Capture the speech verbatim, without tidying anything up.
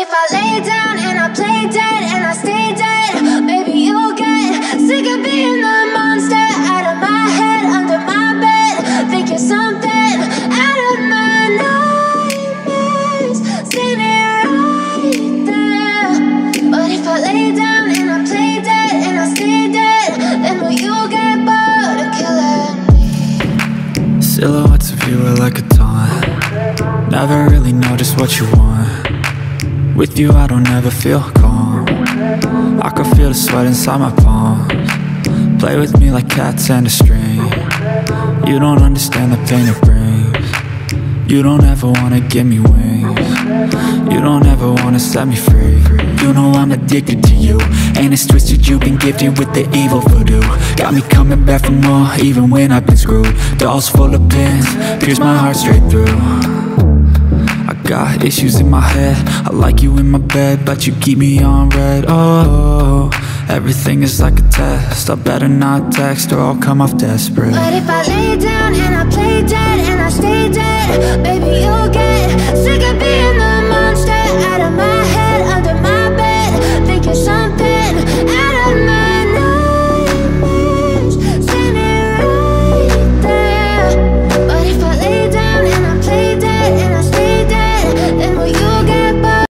if I lay down and I play dead and I stay dead, baby, you'll get sick of being the monster out of my head, under my bed, thinking something out of my nightmares, standing right there. But if I lay down and I play dead and I stay dead, then will you get bored of killing me? Silhouettes of you are like a taunt. Never really know just what you want. With you I don't ever feel calm. I can feel the sweat inside my palms. Play with me like cats and a string. You don't understand the pain it brings. You don't ever wanna give me wings. You don't ever wanna set me free. You know I'm addicted to you, and it's twisted, you've been gifted with the evil voodoo. Got me coming back for more, even when I've been screwed. Dolls full of pins, pierce my heart straight through. I got issues in my head, I like you in my bed, but you keep me on red. Oh, everything is like a test, I better not text or I'll come off desperate. But if I lay down and I play dead and I stay dead, baby, you'll get sick of being the monster